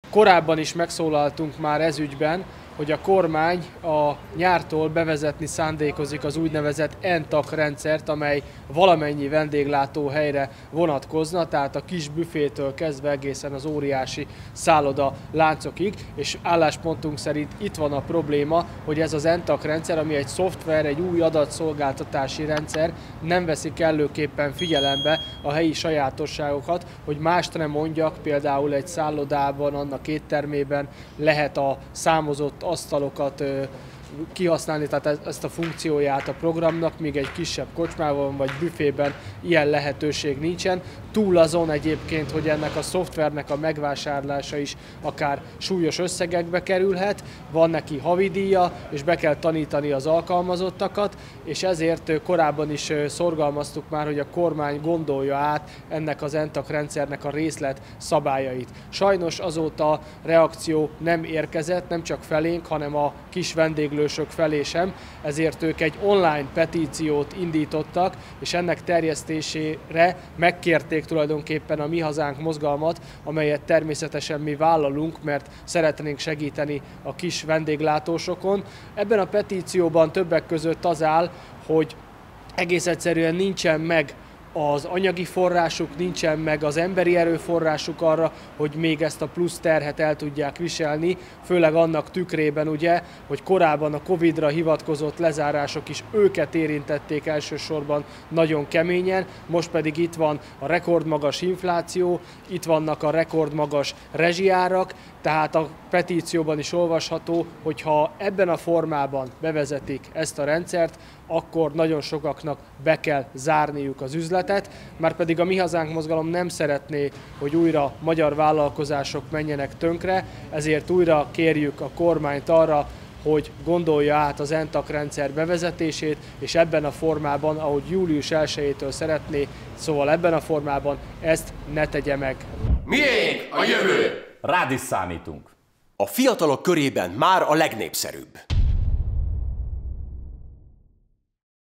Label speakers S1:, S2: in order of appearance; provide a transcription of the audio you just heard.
S1: Korábban is megszólaltunk már ez ügyben, hogy a kormány a nyártól bevezetni szándékozik az úgynevezett NTAC rendszert, amely valamennyi vendéglátóhelyre vonatkozna, tehát a kis büfétől kezdve egészen az óriási szálloda láncokig, és álláspontunk szerint itt van a probléma, hogy ez az NTAC rendszer, ami egy szoftver, egy új adatszolgáltatási rendszer, nem veszi kellőképpen figyelembe a helyi sajátosságokat, hogy mást nem mondjak, például egy szállodában, annak éttermében lehet a számozott asztalokat kihasználni, tehát ezt a funkcióját a programnak, míg egy kisebb kocsmában vagy büfében ilyen lehetőség nincsen. Túl azon egyébként, hogy ennek a szoftvernek a megvásárlása is akár súlyos összegekbe kerülhet, van neki havidíja, és be kell tanítani az alkalmazottakat, és ezért korábban is szorgalmaztuk már, hogy a kormány gondolja át ennek az NTAC rendszernek a részlet szabályait. Sajnos azóta reakció nem érkezett, nem csak felénk, hanem a kis vendéglősök felé sem, ezért ők egy online petíciót indítottak, és ennek terjesztésére megkérték tulajdonképpen a Mi Hazánk mozgalmat, amelyet természetesen mi vállalunk, mert szeretnénk segíteni a kis vendéglátósokon. Ebben a petícióban többek között az áll, hogy egész egyszerűen nincsen meg az anyagi forrásuk, nincsen meg az emberi erőforrásuk arra, hogy még ezt a plusz terhet el tudják viselni, főleg annak tükrében ugye, hogy korábban a Covid-ra hivatkozott lezárások is őket érintették elsősorban nagyon keményen, most pedig itt van a rekordmagas infláció, itt vannak a rekordmagas rezsiárak, tehát a petícióban is olvasható, hogy ha ebben a formában bevezetik ezt a rendszert, akkor nagyon sokaknak be kell zárniuk az üzletet, márpedig a Mi Hazánk mozgalom nem szeretné, hogy újra magyar vállalkozások menjenek tönkre, ezért újra kérjük a kormányt arra, hogy gondolja át az NTAC rendszer bevezetését, és ebben a formában, ahogy július 1-től szeretné, szóval ebben a formában ezt ne tegye meg.
S2: Miénk a jövő?
S3: Rád is számítunk.
S2: A fiatalok körében már a legnépszerűbb.